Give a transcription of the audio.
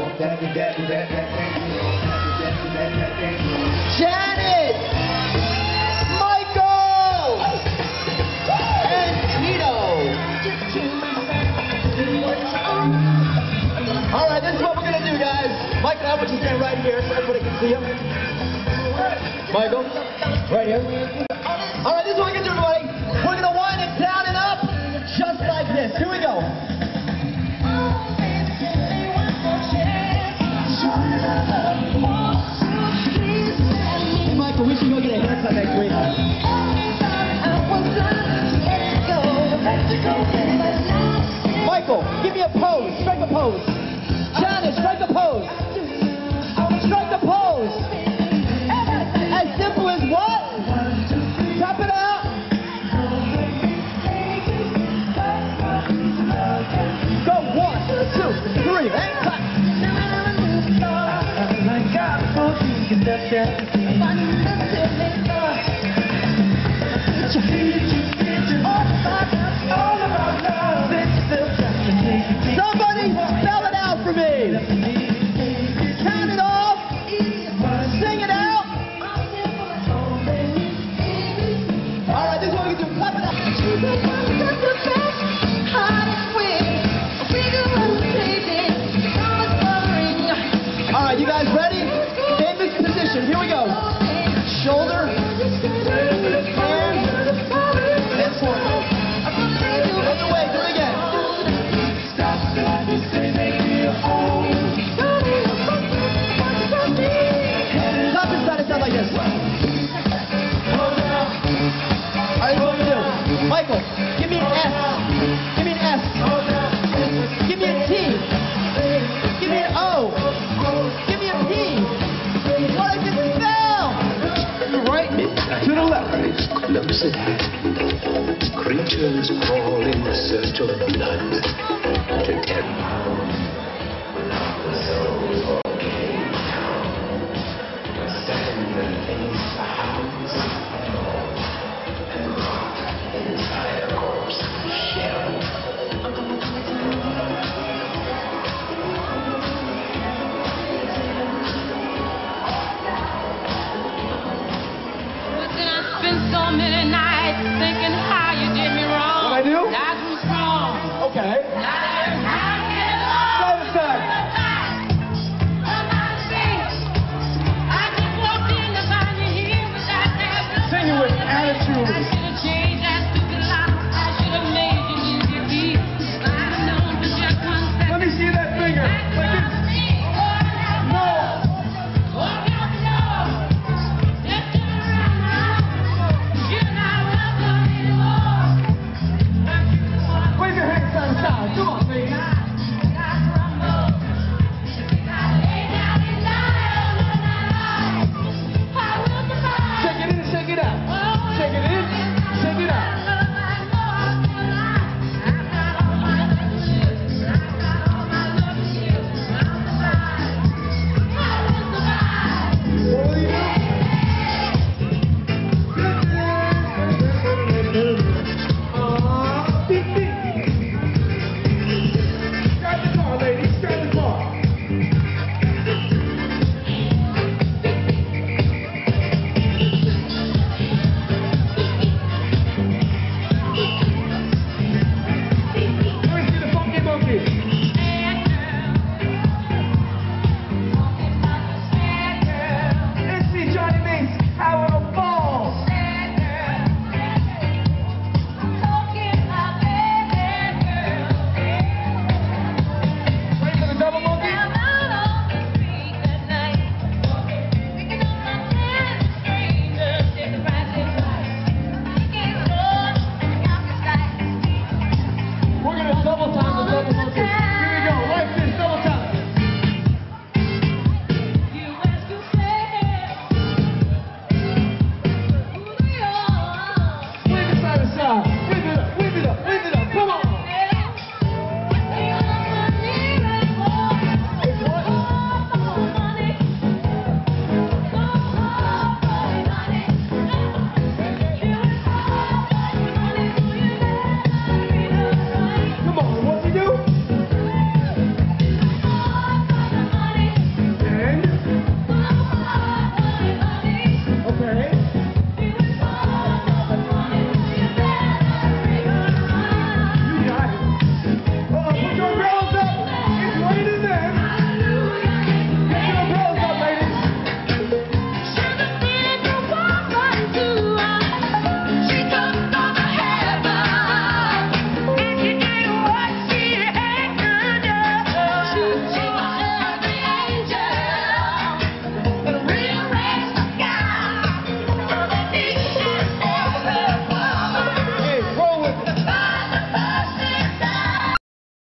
Janet! Michael! And Tito! Alright, this is what we're going to do, guys. Michael, I want you to stand right here so everybody can see him. Michael, right here. Alright, this is what we're going to do, everybody. We're going to wind it down and up just like this. Here we go. Hey, Michael, we should go get a haircut next week. Michael, give me a pose. Strike a pose. Janet, strike a pose. Strike a pose. As simple as what? Tap it out. Go 1, 2, 3, and cut. Somebody spell it out for me. Count it off. Sing it out. All right, this is what we do. Clap it out. All right, you guys ready? David's position. Here we go. Shoulder. Hand. This one. Other way. Do it again. Top and side to side like this. All right, what do we do? Michael, give me an S. Give me an S. Give me a T. Give me an O. Give me a P. What does it spell? Right to the left. It's close at hand. Creatures crawl in search of blood to terror.